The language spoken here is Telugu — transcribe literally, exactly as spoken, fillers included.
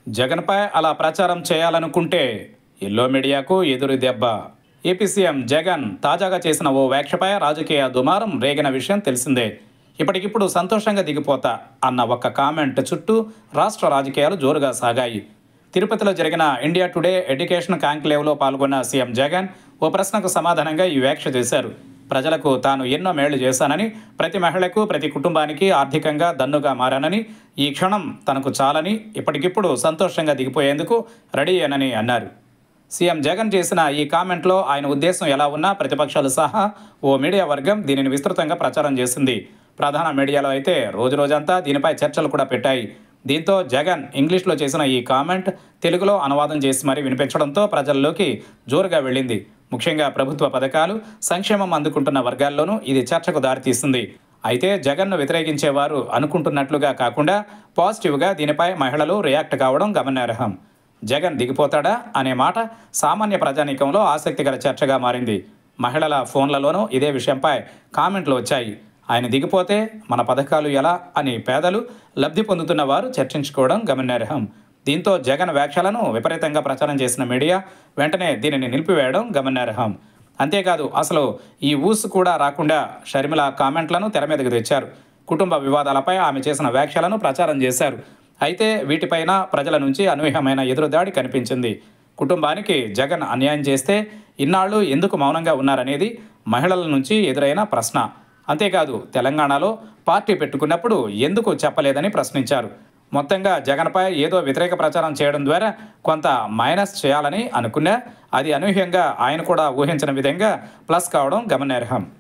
జగన్పై అలా ప్రచారం చేయాలనుకుంటే ఎల్లో మీడియాకు ఎదురు దెబ్బ. ఏపీ సీఎం జగన్ తాజాగా చేసిన ఓ వ్యాఖ్యపై రాజకీయ దుమారం రేగిన విషయం తెలిసిందే. ఇప్పటికిప్పుడు సంతోషంగా దిగిపోతా అన్న ఒక్క కామెంట్ చుట్టూ రాష్ట్ర రాజకీయాలు జోరుగా సాగాయి. తిరుపతిలో జరిగిన ఇండియా టుడే ఎడ్యుకేషన్ కాంక్లేవ్లో పాల్గొన్న సీఎం జగన్ ఓ ప్రశ్నకు సమాధానంగా ఈ వ్యాఖ్య చేశారు. ప్రజలకు తాను ఎన్నో మేళ్లు చేశానని, ప్రతి మహిళకు ప్రతి కుటుంబానికి ఆర్థికంగా దన్నుగా మారానని, ఈ క్షణం తనకు చాలని, ఇప్పటికిప్పుడు సంతోషంగా దిగిపోయేందుకు రెడీ అని అన్నారు. సీఎం జగన్ చేసిన ఈ కామెంట్లో ఆయన ఉద్దేశం ఎలా ఉన్నా ప్రతిపక్షాలు సహా ఓ మీడియా వర్గం దీనిని విస్తృతంగా ప్రచారం చేసింది. ప్రధాన మీడియాలో అయితే రోజు రోజంతా దీనిపై చర్చలు కూడా పెట్టాయి. దీంతో జగన్ ఇంగ్లీష్లో చేసిన ఈ కామెంట్ తెలుగులో అనువాదం చేసి మరీ వినిపించడంతో ప్రజల్లోకి జోరుగా వెళ్ళింది. ముఖ్యంగా ప్రభుత్వ పథకాలు, సంక్షేమం అందుకుంటున్న వర్గాల్లోనూ ఇది చర్చకు దారితీస్తుంది. అయితే జగన్ను వ్యతిరేకించేవారు అనుకుంటున్నట్లుగా కాకుండా పాజిటివ్గా దీనిపై మహిళలు రియాక్ట్ కావడం గమనార్హం. జగన్ దిగిపోతాడా అనే మాట సామాన్య ప్రజానీకంలో ఆసక్తికర చర్చగా మారింది. మహిళల ఫోన్లలోనూ ఇదే విషయంపై కామెంట్లు వచ్చాయి. ఆయన దిగిపోతే మన పథకాలు ఎలా అని పేదలు, లబ్ధి పొందుతున్న వారు చర్చించుకోవడం గమనార్హం. దీంతో జగన్ వ్యాఖ్యలను విపరీతంగా ప్రచారం చేసిన మీడియా వెంటనే దీనిని నిలిపివేయడం గమనార్హం. అంతేకాదు అసలు ఈ ఊసు కూడా రాకుండా షర్మిల కామెంట్లను తెర మీదకు తెచ్చారు. కుటుంబ వివాదాలపై ఆమె చేసిన వ్యాఖ్యలను ప్రచారం చేశారు. అయితే వీటిపైన ప్రజల నుంచి అనూహ్యమైన ఎదురుదాడి కనిపించింది. కుటుంబానికి జగన్ అన్యాయం చేస్తే ఇన్నాళ్ళు ఎందుకు మౌనంగా ఉన్నారనేది మహిళల నుంచి ఎదురైన ప్రశ్న. అంతేకాదు తెలంగాణలో పార్టీ పెట్టుకున్నప్పుడు ఎందుకు చెప్పలేదని ప్రశ్నించారు. మొత్తంగా జగన్పై ఏదో వ్యతిరేక ప్రచారం చేయడం ద్వారా కొంత మైనస్ చేయాలని అనుకున్నా అది అనూహ్యంగా ఆయన కూడా ఊహించిన విధంగా ప్లస్ కావడం గమనార్హం.